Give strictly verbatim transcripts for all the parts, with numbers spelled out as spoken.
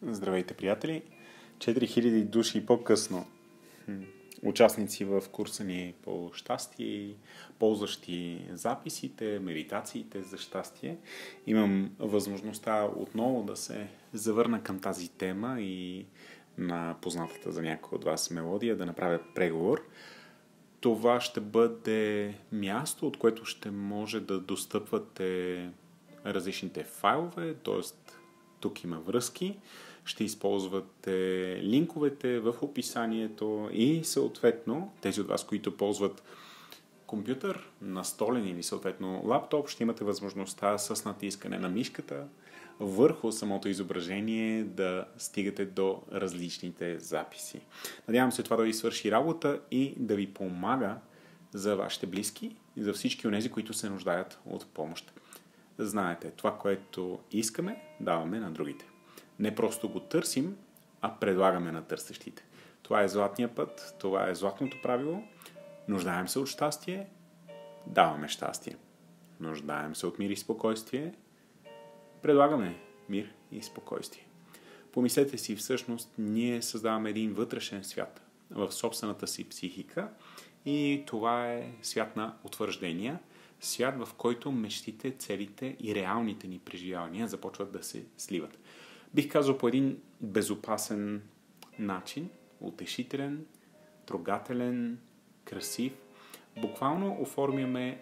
Здравейте, приятели! четири хиляди души по-късно участници в курса ни по щастие, ползващи записите, медитациите за щастие. Имам възможността отново да се завърна към тази тема и на познатата за някой от вас мелодия, да направя преговор. Това ще бъде място, от което ще може да достъпвате различните файлове, т.е. тук има връзки. Ще използвате линковете в описанието и съответно тези от вас, които ползват компютър, настолен или съответно лаптоп, ще имате възможността с натискане на мишката върху самото изображение да стигате до различните записи. Надявам се това да ви свърши работа и да ви помага за вашите близки и за всички онези, които се нуждаят от помощ. Знаете, това, което искаме, даваме на другите. Не просто го търсим, а предлагаме на търсещите. Това е златния път, това е златното правило. Нуждаем се от щастие, даваме щастие. Нуждаем се от мир и спокойствие, предлагаме мир и спокойствие. Помислете си, всъщност, ние създаваме един вътрешен свят в собствената си психика и това е свят на утвърждения, свят, в който мечтите, целите и реалните ни преживявания започват да се сливат. Бих казал по един безопасен начин, утешителен, трогателен, красив. Буквално оформяме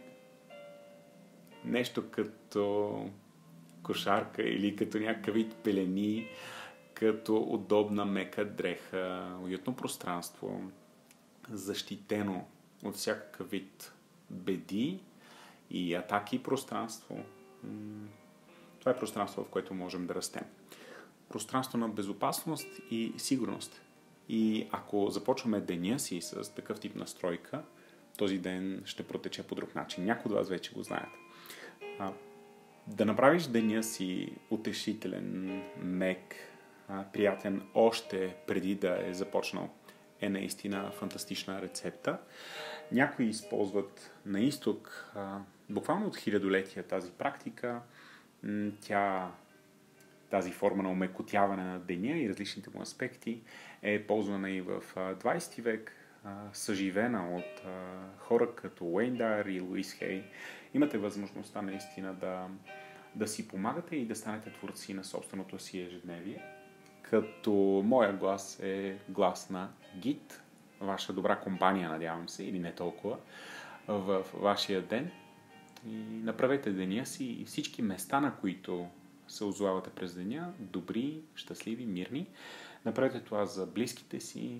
нещо като кошарка или като някакъв вид пелени, като удобна мека дреха, уютно пространство, защитено от всякакъв вид беди и атаки пространство. Това е пространство, в което можем да растем. Пространство на безопасност и сигурност. И ако започваме деня си с такъв тип настройка, този ден ще протече по друг начин. Някои от вас вече го знаят. А, да направиш деня си утешителен, мек, а, приятен още преди да е започнал е наистина фантастична рецепта. Някои използват на изток а, буквално от хилядолетия тази практика. Тя Тази форма на омекотяване на деня и различните му аспекти е ползвана и в двайсети век, съживена от хора като Уейн Дайер и Луис Хей. Имате възможността наистина да, да си помагате и да станете творци на собственото си ежедневие. Като моя глас е глас на гид, ваша добра компания, надявам се, или не толкова, в вашия ден. И направете деня си и всички места, на които се озовавате през деня, добри, щастливи, мирни. Направете това за близките си.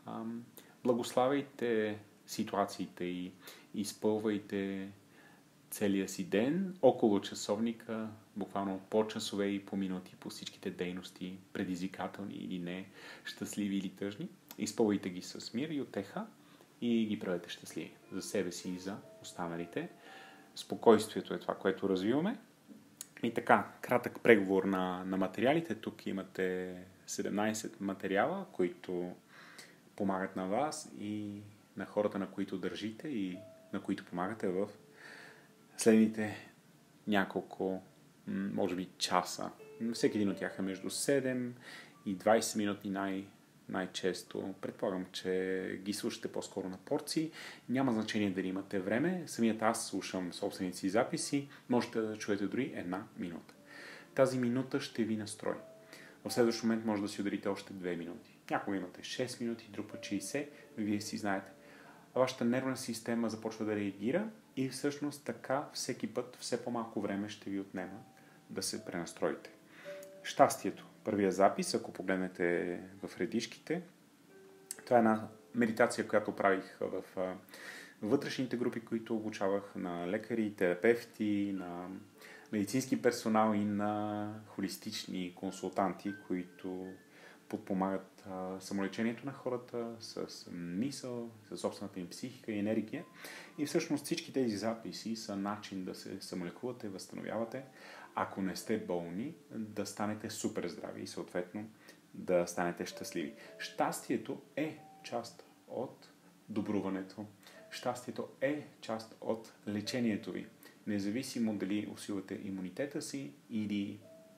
Благославяйте ситуациите и изпълвайте целия си ден около часовника, буквално по часове и по минути по всичките дейности, предизвикателни или не, щастливи или тъжни. Изпълвайте ги с мир и утеха и ги правете щастливи за себе си и за останалите. Спокойствието е това, което развиваме. И така, кратък преговор на, на материалите. Тук имате седемнайсет материала, които помагат на вас и на хората, на които държите и на които помагате в следните няколко, може би, часа. Всеки един от тях е между седем и двайсет минути най- най-често. Предполагам, че ги слушате по-скоро на порции. Няма значение дали имате време. Самият аз слушам собствените си записи. Можете да чуете дори една минута. Тази минута ще ви настрои. В следващ момент може да си ударите още две минути. Някога имате шест минути, друг път шейсет. Вие си знаете. Вашата нервна система започва да реагира и всъщност така всеки път все по-малко време ще ви отнема да се пренастроите. Щастието. Първия запис, ако погледнете в редишките, това е една медитация, която правих в вътрешните групи, които обучавах на лекари, терапевти, на медицински персонал и на холистични консултанти, които подпомагат самолечението на хората с мисъл, с собствената им психика и енергия. И всъщност всички тези записи са начин да се самолекувате, възстановявате, ако не сте болни, да станете супер здрави и съответно да станете щастливи. Щастието е част от добруването. Щастието е част от лечението ви. Независимо дали усилвате имунитета си или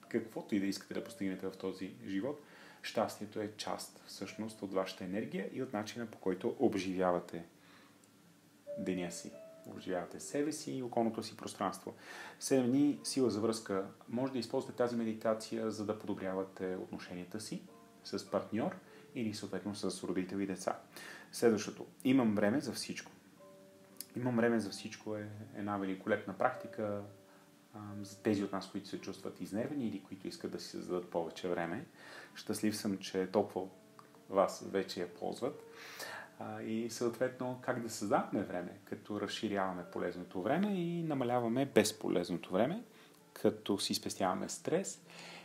каквото и да искате да постигнете в този живот, щастието е част всъщност от вашата енергия и от начина, по който обживявате деня си. Обживявате себе си и околното си пространство. седем дни сила за връзка. Може да използвате тази медитация, за да подобрявате отношенията си с партньор или съответно с родители и деца. Следващото. Имам време за всичко. Имам време за всичко е една великолепна практика а, за тези от нас, които се чувстват изнервени или които искат да си създадат повече време. Щастлив съм, че толкова вас вече я ползват. А, и съответно как да създаваме време, като разширяваме полезното време и намаляваме безполезното време, като си спестяваме стрес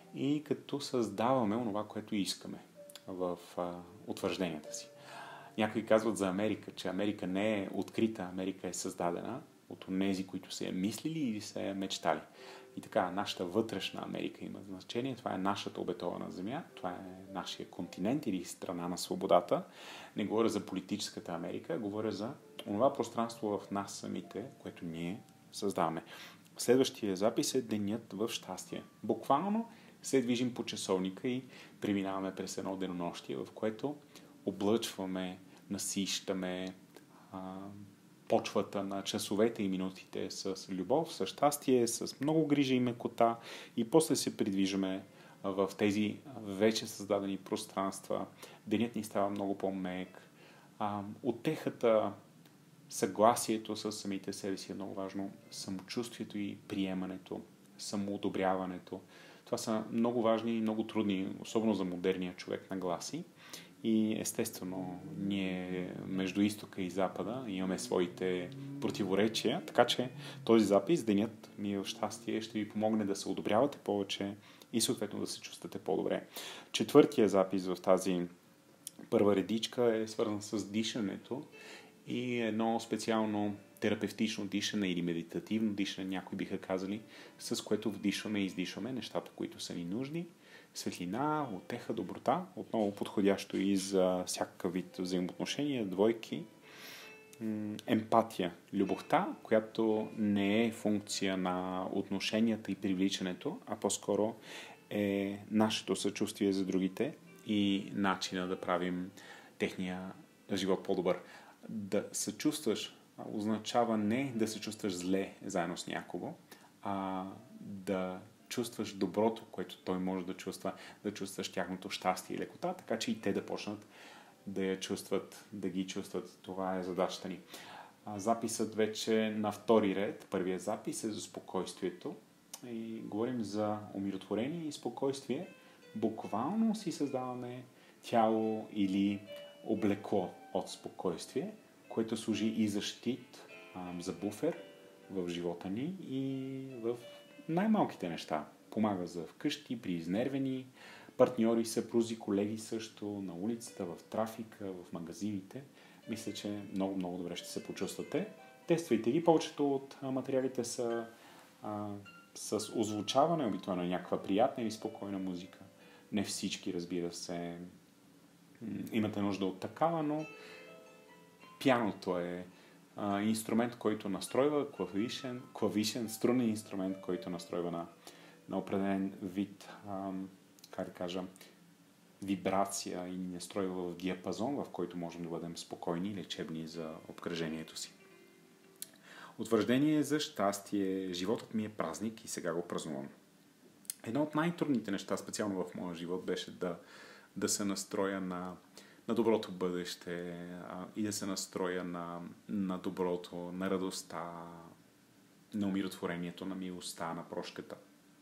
и като създаваме онова, което искаме в а, утвържденията си. Някои казват за Америка, че Америка не е открита, Америка е създадена от онези, които са я мислили или са я мечтали. И така, нашата вътрешна Америка има значение. Това е нашата обетована земя, това е нашия континент или страна на свободата. Не говоря за политическата Америка, говоря за това пространство в нас самите, което ние създаваме. Следващия запис е Денят в щастие. Буквално се движим по часовника и преминаваме през едно денонощие, в което облъчваме, насищаме а, почвата на часовете и минутите с любов, с щастие, с много грижа и мекота и после се придвижваме в тези вече създадени пространства. Денят ни става много по-мек. А, утехата, съгласието с самите себе си е много важно. Самочувствието и приемането, самоодобряването. Това са много важни и много трудни, особено за модерния човек, нагласи. И естествено, ние между изтока и запада имаме своите противоречия, така че този запис, Денят ми в щастие, ще ви помогне да се одобрявате повече и съответно да се чувствате по-добре. Четвъртия запис в тази първа редичка е свързан с дишането и едно специално терапевтично дишане или медитативно дишане, някои биха казали, с което вдишваме и издишваме нещата, които са ни нужни. Светлина, утеха, доброта, отново подходящо и за всякакъв вид взаимоотношения, двойки. Емпатия, любовта, която не е функция на отношенията и привличането, а по-скоро е нашето съчувствие за другите и начина да правим техния живот по-добър. Да съчувстваш означава не да се чувстваш зле заедно с някого, а да чувстваш доброто, което той може да чувства, да чувстваш тяхното щастие и лекота, така че и те да почнат да я чувстват, да ги чувстват. Това е задачата ни. Записът вече на втори ред, първият запис е за спокойствието и говорим за умиротворение и спокойствие. Буквално си създаваме тяло или облекло от спокойствие, което служи и за щит, за буфер в живота ни и в най-малките неща. Помага за вкъщи, при изнервени, партньори, съпрузи, колеги също, на улицата, в трафика, в магазините. Мисля, че много-много добре ще се почувствате. Тествайте ги. Повечето от материалите са а, с озвучаване, обикновено някаква приятна или спокойна музика. Не всички, разбира се, имате нужда от такава, но пианото е а, инструмент, който настройва, клавишен, клавишен струнен инструмент, който настройва на, на определен вид, а, как да кажа, вибрация и ни настройва в диапазон, в който можем да бъдем спокойни и лечебни за обкръжението си. Утвърждение за щастие. Животът ми е празник и сега го празнувам. Едно от най-трудните неща, специално в моя живот, беше да, да се настроя на, на доброто бъдеще а, и да се настроя на, на доброто, на радостта, на умиротворението, на милостта, на прошката.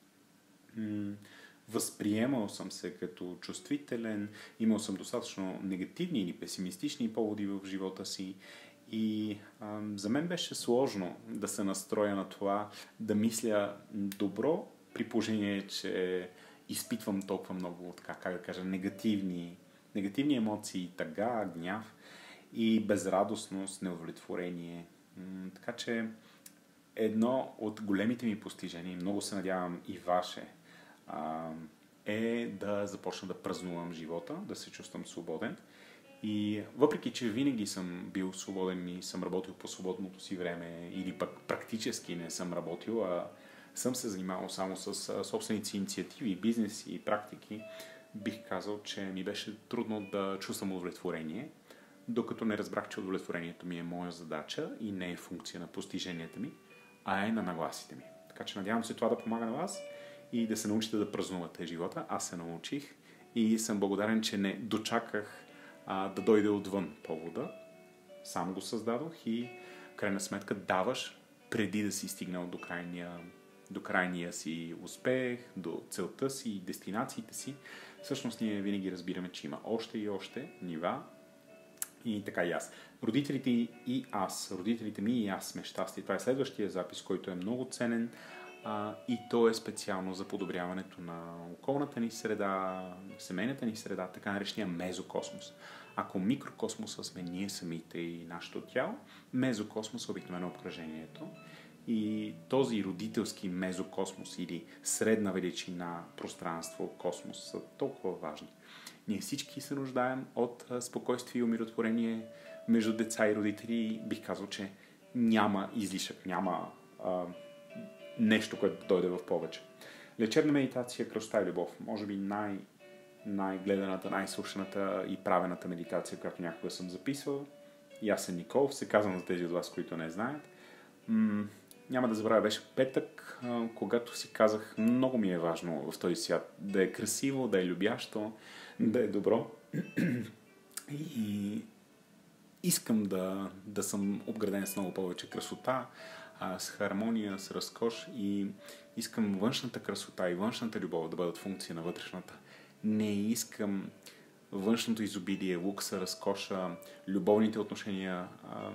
М- Възприемал съм се като чувствителен, имал съм достатъчно негативни или песимистични поводи в живота си и а, за мен беше сложно да се настроя на това, да мисля добро, при положение, че изпитвам толкова много, така, как да кажа, негативни, негативни емоции, тъга, гняв и безрадостност, неудовлетворение. М- така че едно от големите ми постижения, много се надявам и ваше, е да започна да празнувам живота, да се чувствам свободен. И въпреки, че винаги съм бил свободен и съм работил по свободното си време или пък практически не съм работил, а съм се занимавал само с собственици инициативи, бизнес и практики, бих казал, че ми беше трудно да чувствам удовлетворение, докато не разбрах, че удовлетворението ми е моя задача и не е функция на постиженията ми, а е на нагласите ми. Така че надявам се това да помага на вас и да се научите да празнувате живота. Аз се научих и съм благодарен, че не дочаках а, да дойде отвън повода. Сам го създадох и в крайна сметка даваш преди да си стигнал до крайния, до крайния си успех, до целта си и дестинациите си. Всъщност ние винаги разбираме, че има още и още нива. И така и аз. Родителите и аз, родителите ми и аз сме щастни. Това е следващия запис, който е много ценен а, и то е специално за подобряването на околната ни среда, семейната ни среда, така наречения мезокосмос. Ако микрокосмоса сме ние самите и нашето тяло, мезокосмос е обикновено обкръжението. И този родителски мезокосмос или средна величина пространство, космос са толкова важни. Ние всички се нуждаем от спокойствие и умиротворение между деца и родители. Бих казал, че няма излишък, няма а, нещо, което дойде в повече. Лечебна медитация, красота и любов. Може би най- най-гледаната, най-слушаната и правената медитация, която някога съм записвал. Ясен Николов, се казвам за тези от вас, които не знаят. М- няма да забравя, беше петък, а, когато си казах, много ми е важно в този свят да е красиво, да е любящо, да е добро. И искам да, да съм обграден с много повече красота, а, с хармония, с разкош и искам външната красота и външната любов да бъдат функция на вътрешната. Не искам външното изобилие, лукса, разкоша, любовните отношения а,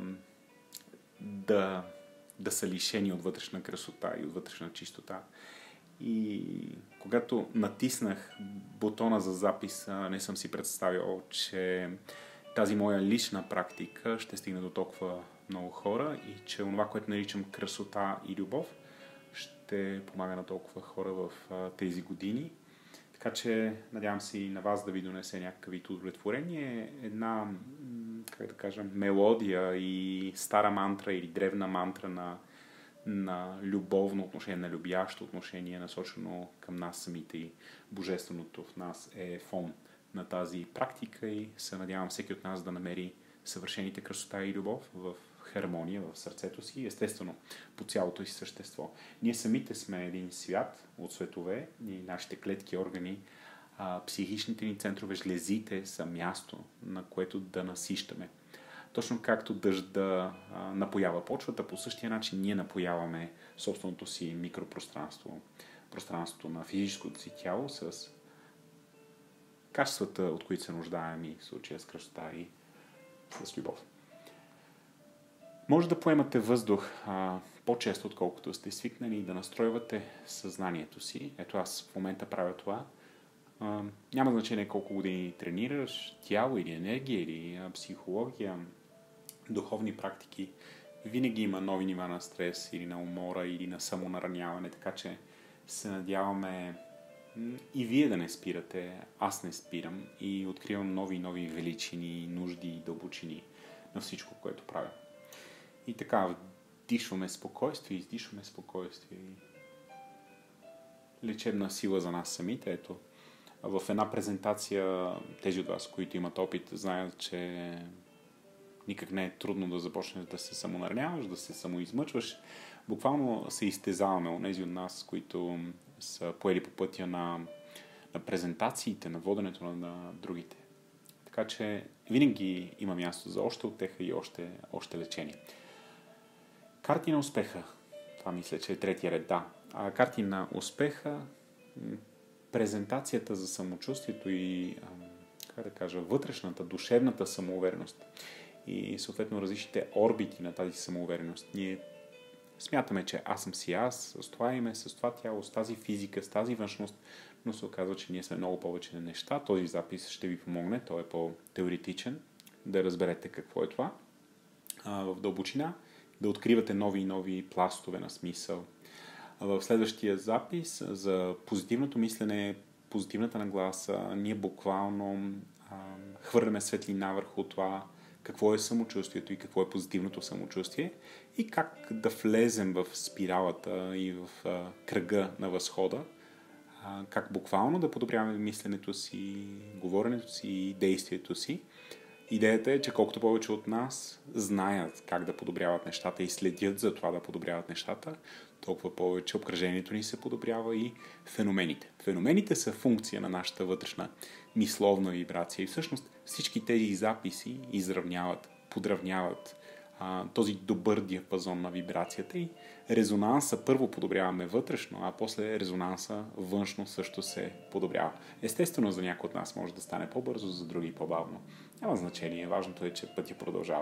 да, да са лишени от вътрешна красота и от вътрешна чистота. И когато натиснах бутона за запис, не съм си представил, че тази моя лична практика ще стигне до толкова много хора и че това, което наричам красота и любов, ще помага на толкова хора в тези години. Така че надявам се и на вас да ви донесе някакъв вид удовлетворение. Една, как да кажа, мелодия и стара мантра или древна мантра на на любовно отношение, на любящо отношение, насочено към нас самите и божественото в нас е фон на тази практика и се надявам всеки от нас да намери съвършените красота и любов в хармония в сърцето си и естествено по цялото си същество. Ние самите сме един свят от светове и нашите клетки, органи, а, психичните ни центрове, жлезите са място, на което да насищаме. Точно както дъжда а, напоява почвата, по същия начин ние напояваме собственото си микропространство, пространството на физическото си тяло с качествата, от които се нуждаем и в случая с красота и с любов. Може да поемате въздух а, по-често, отколкото сте свикнали и да настройвате съзнанието си. Ето аз в момента правя това. А, няма значение колко години тренираш, тяло или енергия или а, психология, духовни практики. Винаги има нови нива на стрес или на умора или на самонараняване, така че се надяваме и вие да не спирате, аз не спирам и откривам нови и нови величини, нужди и дълбочини на всичко, което правя. И така, вдишваме спокойствие, издишваме спокойствие и лечебна сила за нас самите. Ето, в една презентация, тези от вас, които имат опит, знаят, че никак не е трудно да започнеш да се самонараняваш, да се самоизмъчваш. Буквално се изтезаваме от тези от нас, които са поели по пътя на, на презентациите, на воденето на, на другите. Така че винаги има място за още утеха и още, още лечение. Карти на успеха. Това мисля, че е третия ред. Да. А карти на успеха, презентацията за самочувствието и, как да кажа, вътрешната, душевната самоувереност и съответно различните орбити на тази самоувереност. Ние смятаме, че аз съм си аз, с това име, с това тяло, с тази физика, с тази външност, но се оказва, че ние сме много повече неща. Този запис ще ви помогне, той е по-теоретичен, да разберете какво е това а, в дълбочина, да откривате нови и нови пластове на смисъл. В следващия запис за позитивното мислене, позитивната нагласа, ние буквално а, хвърляме светлина върху това какво е самочувствието и какво е позитивното самочувствие и как да влезем в спиралата и в а, кръга на възхода, а, как буквално да подобряваме мисленето си, говоренето си и действието си. Идеята е, че колкото повече от нас знаят как да подобряват нещата и следят за това да подобряват нещата, толкова повече обкръжението ни се подобрява и феномените. Феномените са функция на нашата вътрешна мисловна вибрация и всъщност всички тези записи изравняват, подравняват а, този добър диапазон на вибрацията и резонанса първо подобряваме вътрешно, а после резонанса външно също се подобрява. Естествено, за някой от нас може да стане по-бързо, за други по-бавно. Няма значение, важното е, че пътя продължава.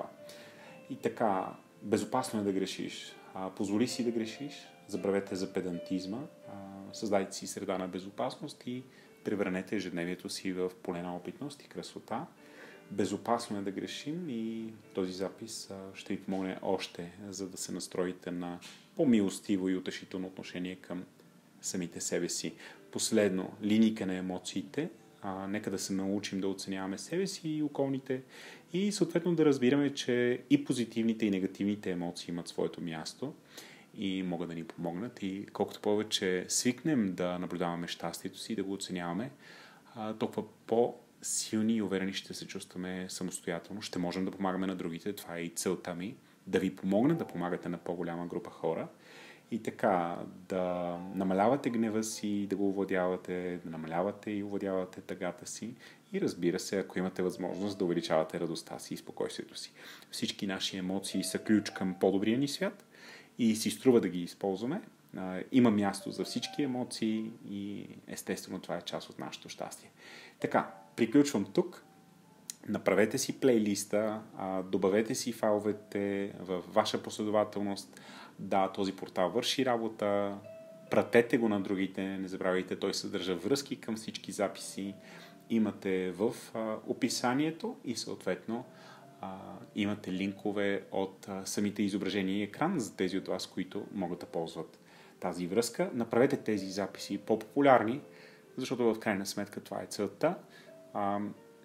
И така, безопасно е да грешиш. А, позволи си да грешиш, забравете за педантизма, а, създайте си среда на безопасност и превърнете ежедневието си в поле на опитност и красота. Безопасно е да грешим и този запис а, ще ви помогне още, за да се настроите на по-милостиво и утешително отношение към самите себе си. Последно, линийка на емоциите. А, нека да се научим да оценяваме себе си и околните и съответно да разбираме, че и позитивните и негативните емоции имат своето място и могат да ни помогнат и колкото повече свикнем да наблюдаваме щастието си и да го оценяваме, а, толкова по-силни и уверени ще се чувстваме самостоятелно, ще можем да помагаме на другите, това е и целта ми, да ви помогна да помагате на по-голяма група хора. И така, да намалявате гнева си, да го овладявате, да намалявате и овладявате тъгата си и разбира се, ако имате възможност да увеличавате радостта си и спокойствието си. Всички наши емоции са ключ към по-добрия ни свят и си струва да ги използваме. Има място за всички емоции и естествено това е част от нашето щастие. Така, приключвам тук. Направете си плейлиста, добавете си файловете в ваша последователност. Да, този портал върши работа, пратете го на другите, не забравяйте, той съдържа връзки към всички записи, имате в а, описанието и съответно а, имате линкове от а, самите изображения и екран за тези от вас, които могат да ползват тази връзка. Направете тези записи по-популярни, защото в крайна сметка това е целта. А,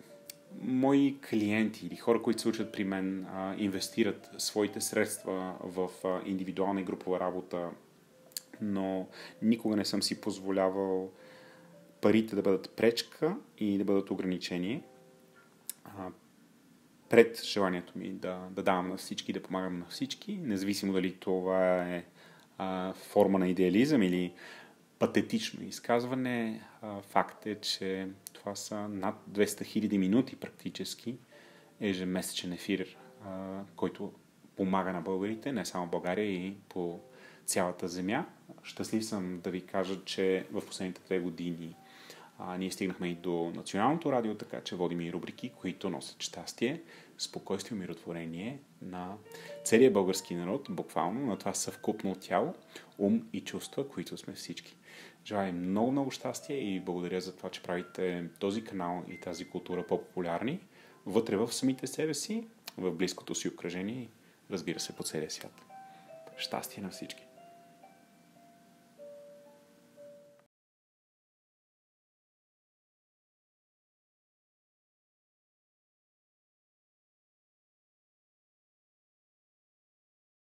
мои клиенти или хора, които се учат при мен, а, инвестират своите средства в а, индивидуална и групова работа, но никога не съм си позволявал парите да бъдат пречка и да бъдат ограничени а, пред желанието ми да, да давам на всички, да помагам на всички, независимо дали това е а, форма на идеализъм или патетично изказване. А, факт е, че това са над двеста хиляди минути практически ежемесечен ефир, а, който помага на българите, не само в България и по цялата земя. Щастлив съм да ви кажа, че в последните две години а, ние стигнахме и до националното радио, така че водим и рубрики, които носят щастие, спокойствие и умиротворение на целия български народ, буквално на това съвкупно тяло, ум и чувства, които сме всички. Желая много-много щастие и благодаря за това, че правите този канал и тази култура по-популярни вътре в самите себе си, в близкото си обкръжение и разбира се по целия свят. Щастие на всички!